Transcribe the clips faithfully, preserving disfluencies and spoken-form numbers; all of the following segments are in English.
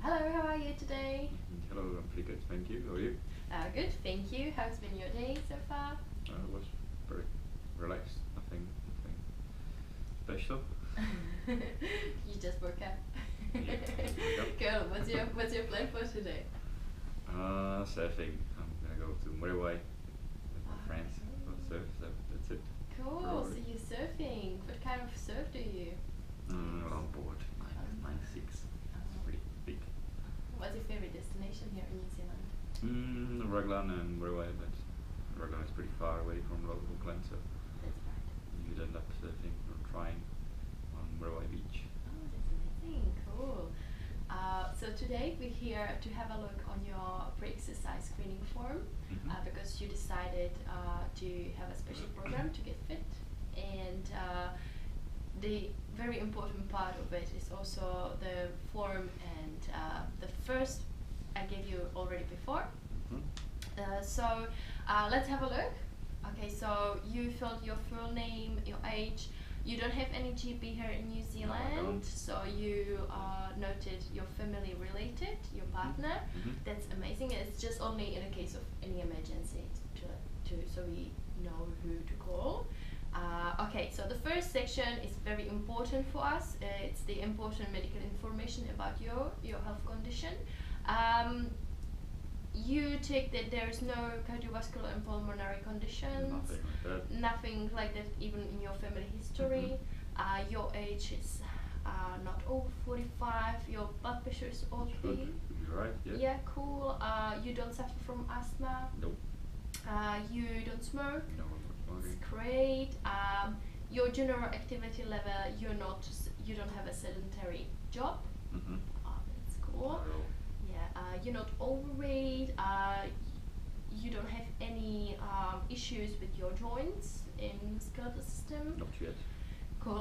Hello, how are you today? Hello, I'm pretty good, thank you. How are you? Uh, good, thank you. How's been your day so far? Uh, it was very relaxed, nothing, nothing special. You just woke up. Yeah, yep. Cool. What's your What's your plan for today? Uh, surfing. I'm gonna go to Muriwai with my friends for surf, so that's it. Cool. Probably. So you're surfing. What kind of surf do you? Mm, longboard, nine, nine six. It's pretty big. What's your favorite destination here in New Zealand? Mm, Raglan and Muriwai, but Raglan is pretty far away from Auckland, so That's right. you'd end up surfing or trying on Muriwai Beach. Oh, that's amazing. Cool. Uh, so today we're here to have a look on your pre-exercise screening form Mhm. uh, because you decided uh, to have a special program to get fit, and uh, the very important part of it is also the form, and uh, the first I gave you already before. Mhm. Uh, so uh, let's have a look. Okay, so you filled your full name, your age. You don't have any G P here in New Zealand, don't. so you uh, noted your family related, your partner. Mhm. That's amazing. It's just only in a case of any emergency to, to so we know who to call. Uh, okay, so the first section is very important for us. Uh, it's the important medical information about your your health condition. Um, you take that there is no cardiovascular and pulmonary conditions. Nothing like that. Nothing like that even in your family history. Mhm. Uh, your age is uh, not over forty-five. Your blood pressure is Good. okay. You're right, yeah. Yeah, cool. Uh, you don't suffer from asthma. Nope. Uh, you don't smoke. No, I'm not It's smoking. great. Um, your general activity level, you're not, s- you don't have a sedentary job. Mhm. Oh, that's cool. Not at all. Yeah, uh, you're not overweight. Uh, y- you don't have any um, issues with your joints in skeletal system. Not yet. Cool.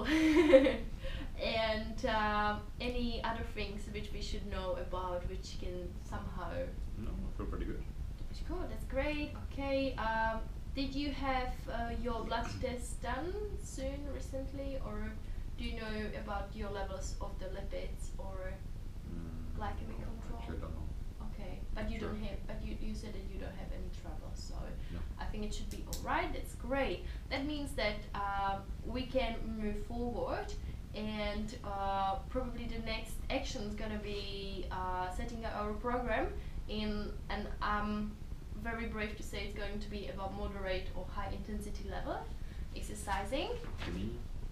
And um, any other things which we should know about, which can somehow. No, I feel pretty good. Cool, that's great. Okay. Um, did you have uh, your blood test done soon, recently, or do you know about your levels of the lipids or? Mm, Glycemic no, control? Actually, I don't know. Okay, but you Sure. don't have, but you, you said that you don't have any trouble, so No. I think it should be alright. That's great. That means that um, we can move forward, and uh, probably the next action is gonna be uh, setting up our program in, and I'm very brave to say it's going to be about moderate or high intensity level exercising. To me,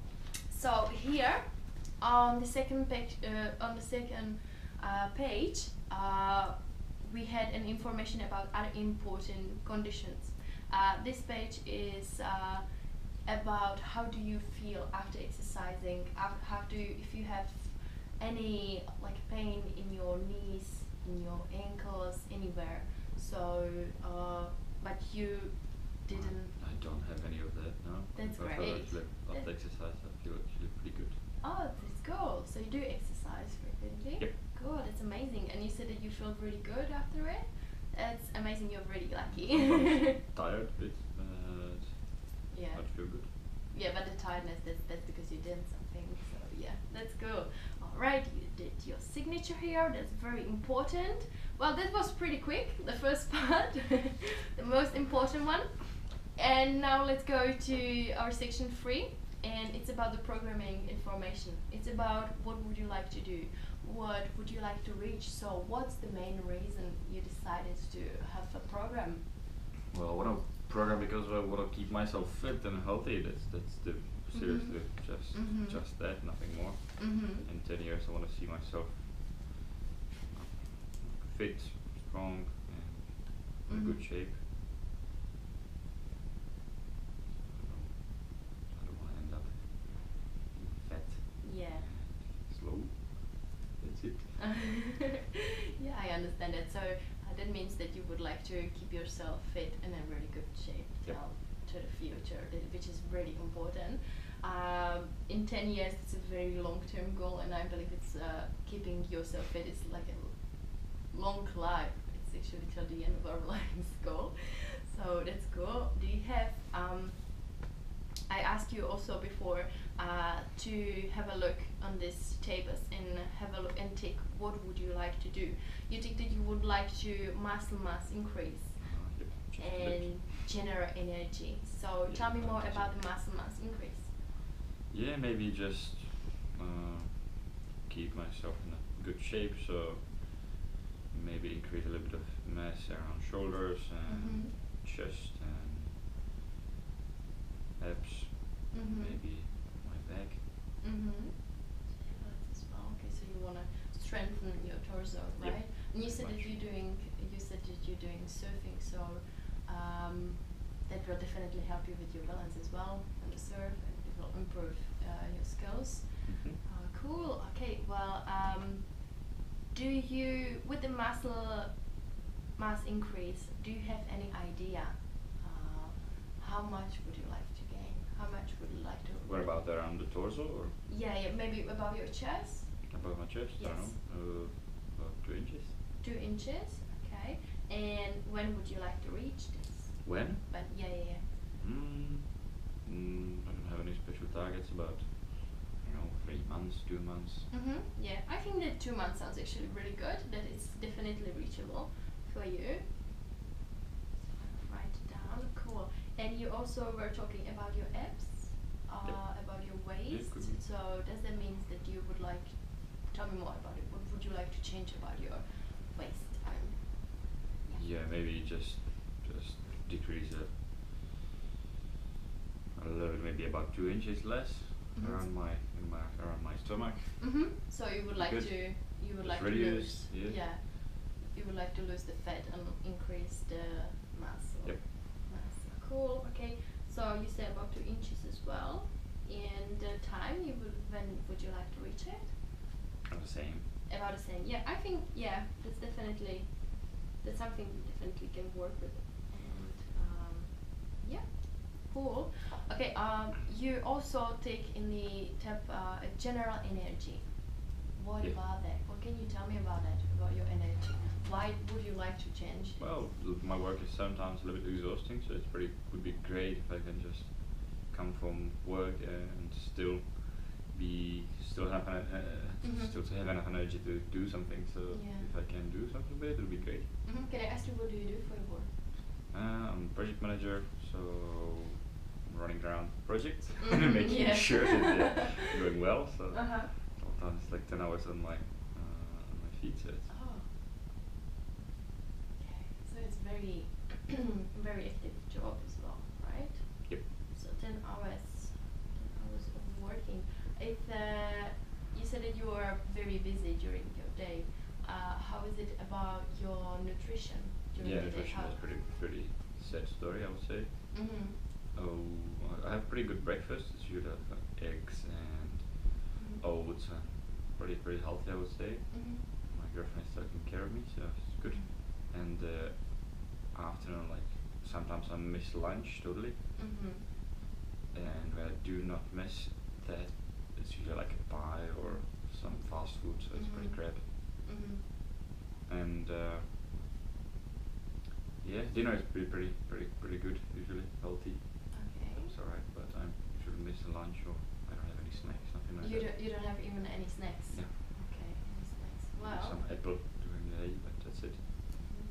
So here, on the second page, uh, on the second uh, page, uh, we had an information about other important conditions. Uh, this page is uh, about how do you feel after exercising. Af- How do you, if you have any like pain in your knees, in your ankles, anywhere. So, uh, but you didn't. I don't have any of that, no. That's But great. Actually, after That- exercise, I feel actually pretty good. Oh, that's cool. So you do exercise frequently? Yep. Cool, that's amazing. And you said that you feel really good after it? That's amazing, you're really lucky. Sometimes tired a bit, but Yeah. I feel good. Yeah, but the tiredness, that's, that's because you did something. So yeah, that's cool. Alright, you did your signature here. That's very important. Well, that was pretty quick, the first part. The most important one. And now let's go to our section three, and it's about the programming information. It's about what would you like to do, what would you like to reach. So what's the main reason you decided to have a program? Well, I want to program because I want to keep myself fit and healthy. That's that's the seriously just Mhm. just that, nothing more. Mm-hmm. In ten years, I want to see myself fit, strong, and in good Mhm. shape. I don't want to end up being fat, Yeah. slow. That's it. Yeah, I understand that. So uh, that means that you would like to keep yourself fit and in really good shape Yep. till to the future, th- which is really important. Um, in ten years, it's a very long-term goal, and I believe it's uh, keeping yourself fit is like a l- long life. It's actually till the end of our lives goal. So that's cool. Do you have? Um, I asked you also before uh, to have a look on these tables and have a look and tick what would you like to do. You think that you would like to muscle mass increase Uh, yep, just a bit. and generate energy. So Yeah, tell me more that's about it. the muscle mass increase. Yeah, maybe just uh, keep myself in a good shape. So maybe increase a little bit of mass around shoulders and Mhm. chest and abs, Mhm. maybe my back. Mhm. As well. Okay, so you wanna strengthen your torso, Yep, right? And you said that much. you're doing you said that you're doing surfing, so um, that will definitely help you with your balance as well on the surf, and it will improve uh, your skills. Mhm. Uh, cool. Okay. Well, um, do you with the muscle mass increase? Do you have any idea uh, how much would you like to gain? How much would you like to? What about around the torso or Yeah, yeah. Maybe above your chest. above my chest? I don't Yes. know. Uh, about two inches. Two inches. Okay. And when would you like to reach this? When? But yeah, yeah, yeah. Mm, mm, I don't have any special targets. About you know three months, two months. Mhm. Yeah, I think that two months sounds actually really good. That it's definitely reachable for you. Write it down. Cool. And you also were talking about your abs, uh, Yep. about your Yeah, waist. could be. So does that mean that you would like? Tell me more about it. What would you like to change about your waist? Um, Yeah, maybe just just decrease it a little bit, maybe about two inches less Mhm. around my in my around my stomach. Mhm. So you would like Good. to you would Just like to reduce, lose yeah. You would like to lose the fat and increase the muscle. Yep. Mass. Cool. Okay. So you said about two inches as well. And the time you would when would you like to reach it? Not the same. About the same. Yeah, I think yeah, that's definitely that's something we definitely can work with. And um, yeah, cool. Okay. Um, you also take in the tab uh, a general energy. What Yeah. about that? What can you tell me about that? About your energy? Why would you like to change? Well, l- my work is sometimes a little bit exhausting, so it's pretty would be great if I can just come from work and still be still have an, uh, Mhm. still to have enough energy to do something. So Yeah. if I can do something with it, it would be great. Mhm. Can I ask you what do you do for your work? Uh, I'm a project manager, so I'm running around projects, Mhm, making yeah. sure that they're going well. So Uh-huh. sometimes it's like ten hours on my uh, on my feet. So it's Oh. Okay. So it's very very active job as well, right? yep. So ten hours ten hours of working. It uh, you said that you are very busy during your day. Uh, how is it about your nutrition during Yeah, the day? nutrition How is pretty pretty sad story, I would say. Mhm. Oh, I have pretty good breakfast. It's usually like eggs and Mhm. oats and pretty pretty healthy, I would say. Mhm. My girlfriend is taking care of me, so it's good. And uh, afternoon, like sometimes I miss lunch totally, Mhm. and when I do not miss that, it's usually like a pie or some fast food, so it's pretty Mhm. crap. Mhm. And uh, yeah, dinner is pretty pretty pretty pretty good usually, healthy. Okay. It's alright, but I usually miss the lunch or I don't have any snacks, nothing like You that. don't you don't have even any snacks. Yeah. Okay, any snacks. Maybe Well. some apple during the day, but that's it. Mhm.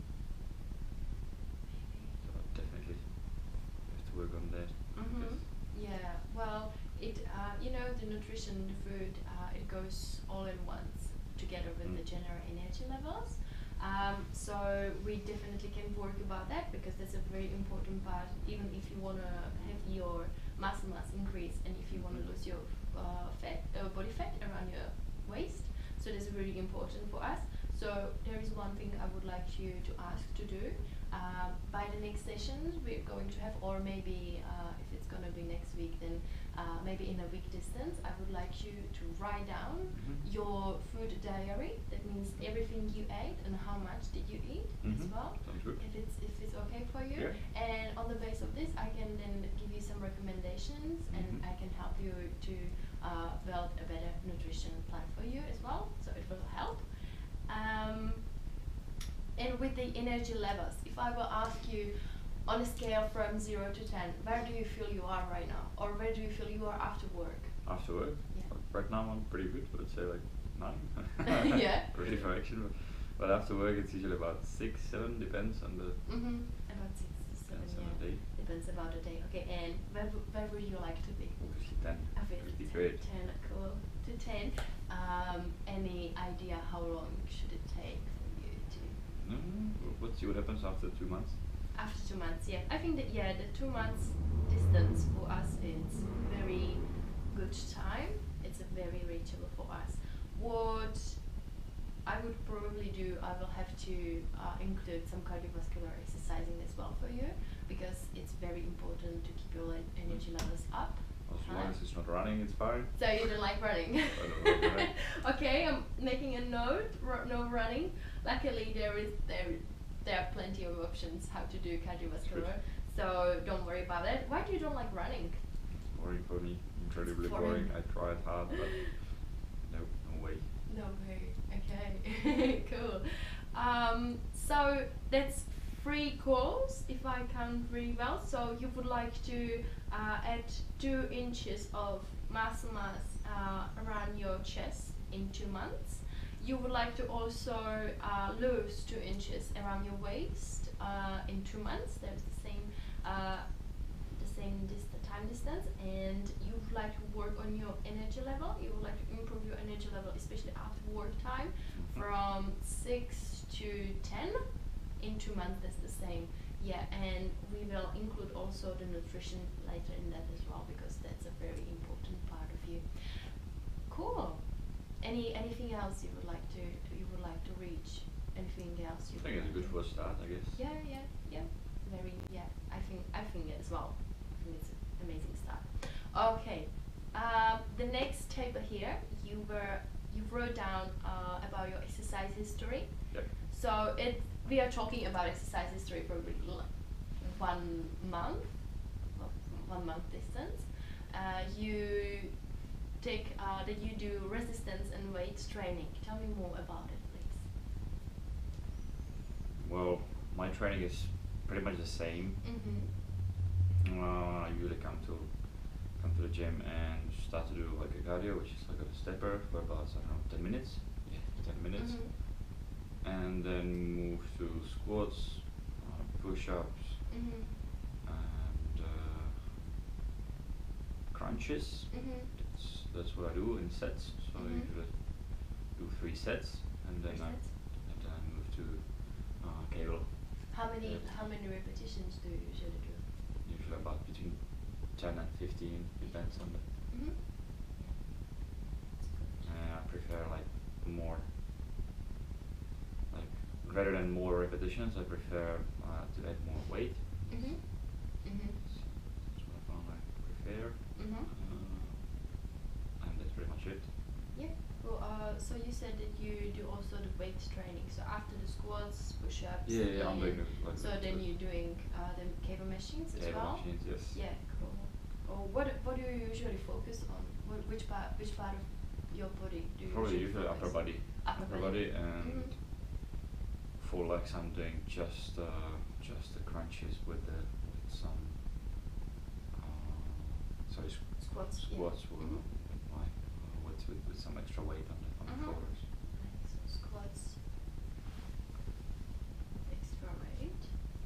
So definitely have to work on that. Mhm. because Yeah. Well, it uh, you know the nutrition, the food, uh, it goes all in once together with Mm. the general energy levels. Um, so we definitely can work about that because that's a very important part. Even if you wanna have your muscle mass increase and if you wanna Mhm. lose your uh, fat, uh, body fat around your waist, so that's really important for us. So there is one thing I would like you to ask to do. Um, by the next sessions we're going to have, or maybe uh, if it's gonna be next week, then uh, maybe in a week distance, I would like you to write down Mhm. your food diary. That means everything you ate and how much did you eat as Mhm. well. Sounds good. If it's if it's okay for you. Yeah. And on the base of this, I can then give you some recommendations, and Mhm. I can help you to uh, build a better nutrition plan for you as well. So it will help. Um, and with the energy levels, if I will ask you on a scale from zero to ten, where do you feel you are right now, or where do you feel you are after work? After work? Yeah. Right now I'm pretty good, I would say like nine. Yeah. Ready for action. But, but after work it's usually about six, seven, depends on the Mm-hmm. About six to seven, depends on yeah. the day. Depends about the day. Okay, and where, w- where would you like to be? Obviously ten. Obviously Would be ten, great. ten, cool. To ten. Um, any idea how long should it take for you to? No, let's see what happens after two months. After two months, yeah. I think that yeah, the two months distance for us is very good time. It's a very reachable for us. What I would probably do, I will have to uh, include some cardiovascular exercising as well for you because it's very important to keep your le- energy levels up. As Huh? long as it's not running, it's fine. So you don't like running? I don't like running. Okay, I'm making a note. R- no running. Luckily, there is there there are plenty of options how to do cardiovascular. Good. So don't worry about it. Why do you don't like running? Boring for me. Incredibly boring. boring. I tried hard, but no, no way. No way. Okay. Cool. Um, so that's three goals, if I count really well. So you would like to uh, add two inches of muscle mass uh, around your chest in two months. You would like to also uh, lose two inches around your waist uh, in two months. There's the same uh, the same dis- time distance, and you would like to work on your energy level. You would like to improve your energy level, especially after work time, from six to ten in two months. That's the same. Yeah, and we will include also the nutrition later in that as well because that's a very important part of you. Cool. Any anything else you would like to you would like to reach? Anything else you? I think would it's a like good to- first start, I guess. Yeah, yeah, yeah. Very, yeah. I think I think as well. I think it's an amazing start. Okay. Um, the next table here, you were you wrote down uh, about your exercise history. Yep. So it we are talking about exercise history for l- one month, well, one month distance. Uh, you take uh, that you do resistance and weight training. Tell me more about it, please. Well, my training is pretty much the same. Mm-hmm. Uh, I usually come to come to the gym and start to do like a cardio, which is like a stepper for about I don't know ten minutes. Yeah, ten minutes, Mm-hmm. and then move to squats, uh, push-ups, Mm-hmm. and uh, crunches. Mm-hmm. That's that's what I do in sets. So I Mhm. usually do three sets, and then I Sets. and then I move to uh, cable. How many Yeah. how many repetitions do you usually do? Usually about between ten and fifteen, depends on the. Mm-hmm. Uh, I prefer like more, like rather than more repetitions, I prefer uh, to add more weight. Mm-hmm. Mm-hmm. That's, that's what I found I prefer. Mm-hmm. Uh, and that's pretty much it. Yeah. Well, uh, so you said that you do also the weight training. So after the squats, push-ups. Yeah, yeah, I'm doing and it like So that, then but- you're doing uh, the cable machines as Cable well. machines, yes. Yeah. Cool. Oh, what what do you usually focus on? What, which part which part of your body do you Probably usually usually upper focus? body. Upper body body. and Mhm. full legs. I'm doing just uh, just the crunches with the with some uh, sorry squ- Squats, yeah. squats with, Mhm. with my uh, with, with with some extra weight on the on Mhm. the shoulders. Nice. So squats. Extra weight.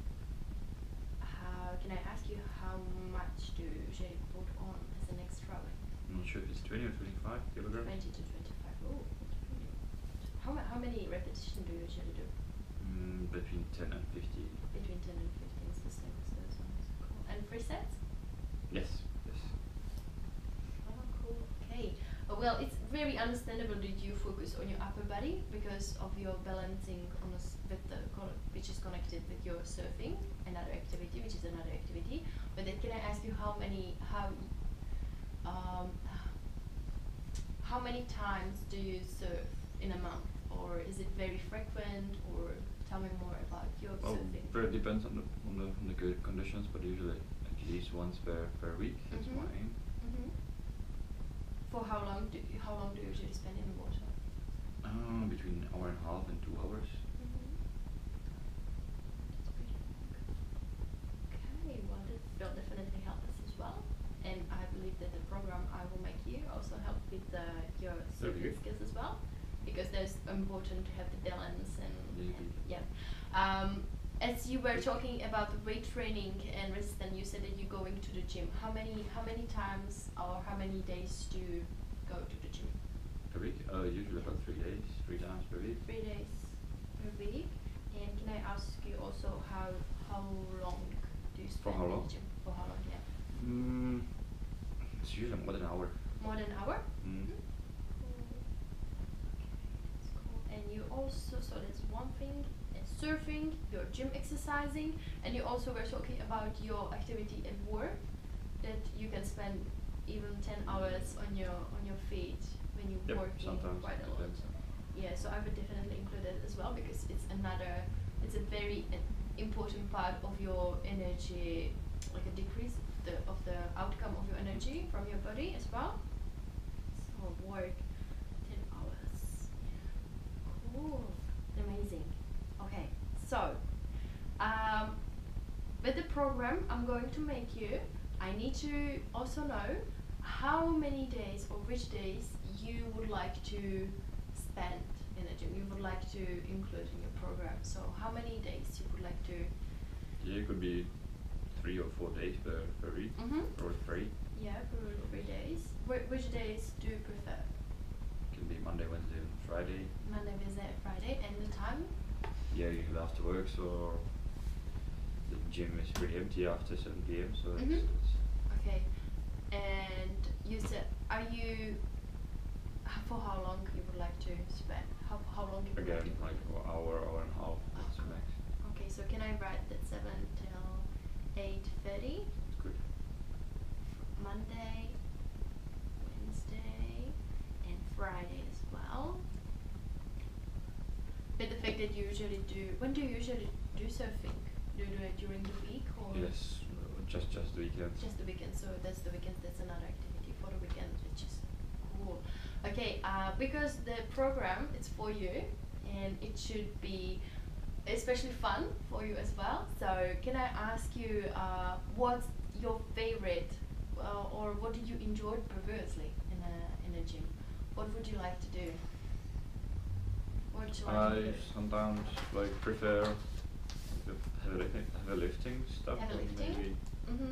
How can I ask you how much do you usually put on as an extra weight? I'm not sure if it's twenty or twenty-five kilograms. Twenty to twenty-five. Oh, that's pretty. How ma- how many repetitions do you usually do? Mm, between ten and fifteen. Between ten and fifteen is the same as those ones. Cool. And three sets? Yes, yes. Oh, cool. Okay. Uh, well, it's very understandable that you focus on your upper body because of your balancing on a s with the co- which is connected with your surfing, another activity, which is another activity. But then, can I ask you how many how um, how many times do you surf in a month, or is it very frequent? Or tell me more about your Well, surfing. very depends on the on the on the good conditions, but usually at least once per per week. That's Mhm. my aim. Mhm. For how long do you, how long do you usually spend in the water? Um, between an hour and a half and two hours. Mhm. That's pretty long. Okay, well that will definitely help us as well. And I believe that the program I will make you, I important to have the balance and, Yeah. and yeah. Um, as you were talking about the weight training and resistance, you said that you're going to the gym. How many how many times or how many days do you go to the gym? Per week? Uh, usually about three days, three times per week. Three days per week. And can I ask you also how how long do you For spend how in long? the gym? For how long? Yeah. Mm, it's usually more than an hour. More than an hour? Mm. That's cool. And you also, so that's one thing, and surfing, your gym exercising, and you also were talking about your activity at work, that you can spend even ten hours on your on your feet when you're Yep, working sometimes quite a lot. depends. Yeah, so I would definitely include it as well because it's another, it's a very uh, important part of your energy, like a decrease of the of the outcome of your energy from your body as well. So work ten hours. Cool. Amazing. Okay. So um with the program I'm going to make you, I need to also know how many days or which days you would like to spend in the gym, you would like to include in your program. So how many days you would like to? Yeah, it could be three or four days per, per week, Mm-hmm. or three. Yeah, for three days. Wh- which days do you prefer? Can be Monday, Wednesday, and Friday. Monday, Wednesday, Friday, and the time? Yeah, usually after work, so the gym is pretty empty after seven p m. So Mhm. it's, it's Okay. And you said, are you? h- For how long you would like to spend? How how long you would again like to? like an hour, hour and a half. That's the max. Okay, so can I write that seven till eight thirty? It's good. Monday, Wednesday, and Friday as well. But the fact that you usually do, when do you usually do surfing? Do you do it during the week or? Yes, uh, just just the weekends. Just the weekend, so that's the weekend, that's another activity for the weekend, which is cool. Okay, uh, because the program is for you and it should be especially fun for you as well. So can I ask you uh, what's your favorite uh, or what did you enjoy previously in a in a gym? What would you like to do? What would you like to I do? sometimes like prefer the heavy lifting, heavy lifting stuff. Heavy or lifting? Maybe Mm-hmm.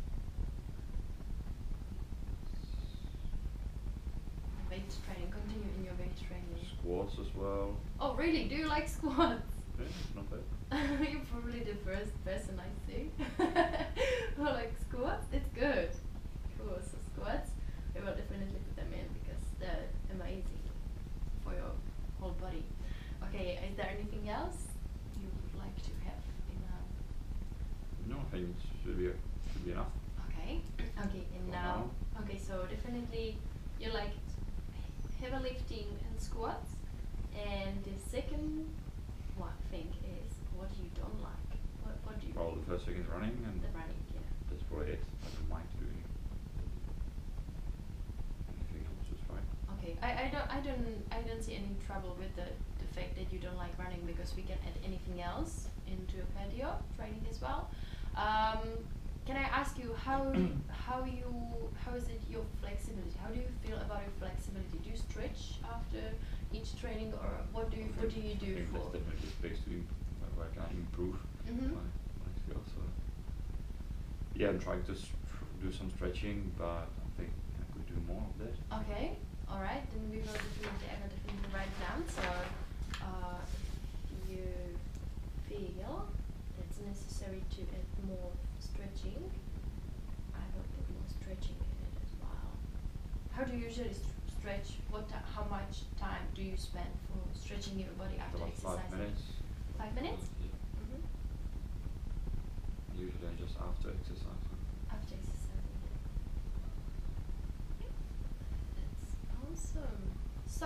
Weight training, continue in your weight training. squats as well. Oh really? Do you like squats? Yeah, not bad. You're probably the first person I see who likes squats. It's good. Cool. So squats, we will definitely put them in because they're amazing for your whole body. Okay, is there anything else you would like to have in a? No, I think it should be should be enough. Okay. Okay, and For now, now. okay, so definitely you like heavy lifting and squats, and the second one thing is what you don't like. What what do you? Well, the first thing is running, and The running, yeah. that's probably it. I don't mind doing anything else. Is fine. Okay, I, I don't I don't I don't see any trouble with the, the fact that you don't like running because we can add anything else into cardio training as well. Um, can I ask you how how you how is it your flexibility? How do you feel about your flexibility? Do you stretch after each training or what do you what do you I do think for? that's definitely a place to im- where where I can improve Mhm. my, my skills. So yeah, I'm trying to s- do some stretching, but I think I could do more of that. Okay, all right. Then we will definitely I will definitely write down. So uh, you feel it's necessary to add more stretching. I will put more stretching in it as well. How do you usually st- stretch? What ti how much time do you spend for stretching your body after About exercising? five minutes. Five minutes? Uh, yeah. Mm-hmm. Usually just after exercising. After exercising. That's awesome. So,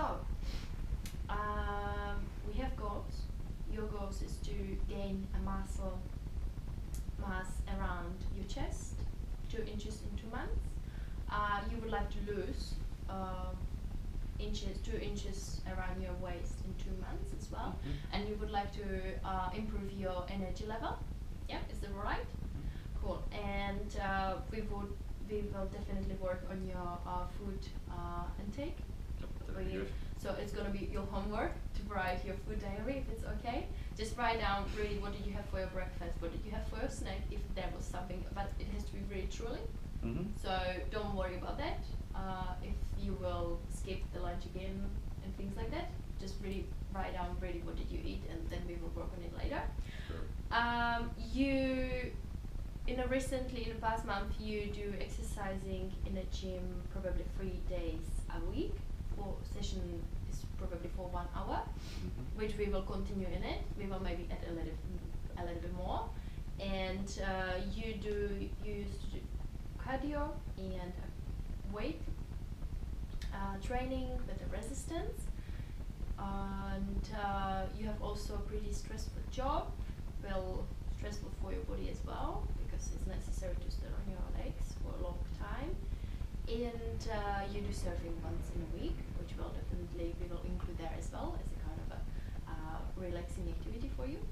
um, we have goals. Your goals is to gain a muscle mass around your chest, two inches in two months. Uh, you would like to lose um, inches, two inches around your waist in two months as well, Mhm. and you would like to uh, improve your energy level. Yeah, is that right? Cool. And uh, we would we will definitely work on your uh, food uh, intake. Yep, that'd For be you. good. So So it's gonna be your homework to write your food diary if it's okay. Just write down really what did you have for your breakfast, what did you have for your snack, if there was something, but it has to be really truly. Mm-hmm. So don't worry about that. Uh, if you will skip the lunch again and things like that, just really write down really what did you eat, and then we will work on it later. Sure. Um, you, in a recently in the past month, you do exercising in a gym probably three days a week. For session is probably for one hour, Mm-hmm. which we will continue in it. We will maybe add a little, a little bit more. And uh, you do you used to do cardio and uh, weight uh, training with the resistance. And uh, you have also a pretty stressful job, well stressful for your body as well, because it's necessary to stand on your legs for a long time. And uh, you do surfing once in a week, which will definitely we will include there as well as a kind of a uh, relaxing activity for you.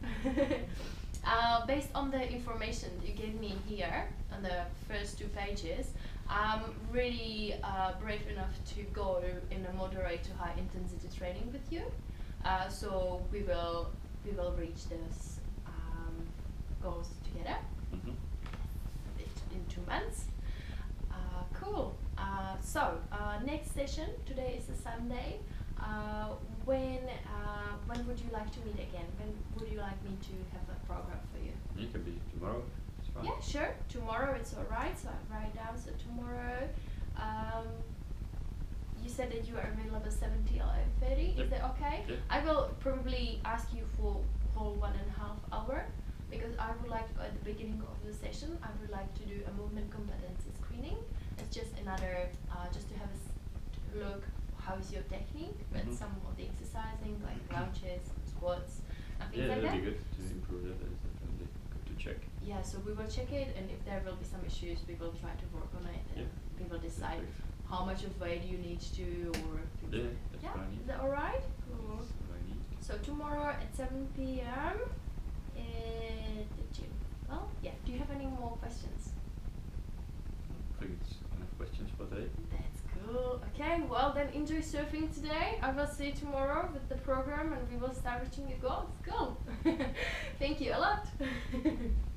uh, based on the information you gave me here on the first two pages, I'm really uh, brave enough to go in a moderate to high intensity training with you. Uh, so we will we will reach those um, goals together Mm-hmm. in two months. Uh, cool. Uh, so uh, next session today is a Sunday. Uh, when uh, when would you like to meet again? When would you like me to have a program for you? It can be tomorrow. It's fine. Yeah, sure. Tomorrow it's alright. So I write down. So tomorrow, um, you said that you are available seven till eleven thirty. Yep. Is that okay? Yep. I will probably ask you for whole one and a half hour, because I would like at the beginning of the session I would like to do a movement competency screening. It's just another uh, just to have a s- to look how is your technique with Mhm. some of the exercising like lunges, squats, and things Yeah, like that'd that. be good to improve that. That's definitely good to check. Yeah, so we will check it, and if there will be some issues, we will try to work on it, and Yeah. we will decide Perfect. how much of weight you need to, or things Yeah, like that. that's Yeah, what I need. is that alright? Cool. That's what I need. So tomorrow at seven p m at the gym. Well, yeah. Do you have any more questions? I think it's enough questions for today. That's cool. Okay, well then enjoy surfing today. I will see you tomorrow with the program, and we will start reaching your goals. Cool. Thank you a lot.